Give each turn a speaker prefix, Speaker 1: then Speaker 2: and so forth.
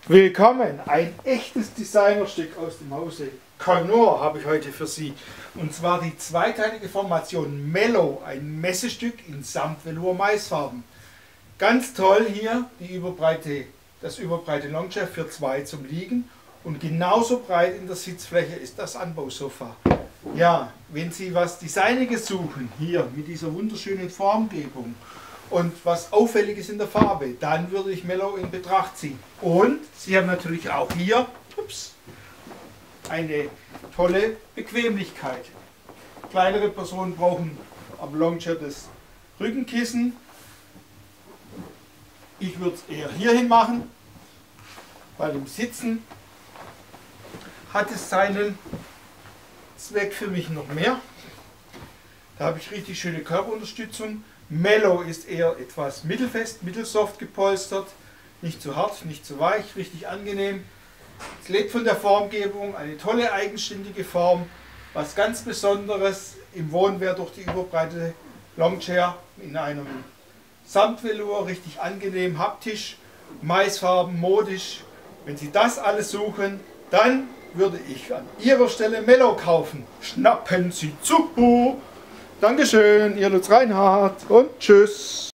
Speaker 1: Willkommen, ein echtes Designerstück aus dem Hause Knorr habe ich heute für Sie. Und zwar die zweiteilige Formation Mellow, ein Messestück in Samtvelour Maisfarben. Ganz toll hier das überbreite Longchair für zwei zum Liegen und genauso breit in der Sitzfläche ist das Anbausofa. Ja, wenn Sie was Designiges suchen, hier mit dieser wunderschönen Formgebung und was Auffälliges in der Farbe, dann würde ich Mellow in Betracht ziehen. Und Sie haben natürlich auch hier eine tolle Bequemlichkeit. Kleinere Personen brauchen am Longchair das Rückenkissen. Ich würde es eher hierhin machen, weil im Sitzen hat es seinen Zweck für mich noch mehr. Da habe ich richtig schöne Körperunterstützung. Mellow ist eher etwas mittelfest, mittelsoft gepolstert, nicht zu hart, nicht zu weich, richtig angenehm. Es lebt von der Formgebung, eine tolle eigenständige Form, was ganz Besonderes im Wohnwert durch die überbreite Longchair in einem Samtvelour, richtig angenehm, haptisch, Maisfarben, modisch. Wenn Sie das alles suchen, dann würde ich an Ihrer Stelle Mellow kaufen. Schnappen Sie zu! Dankeschön, Ihr Lutz Reinhardt und tschüss!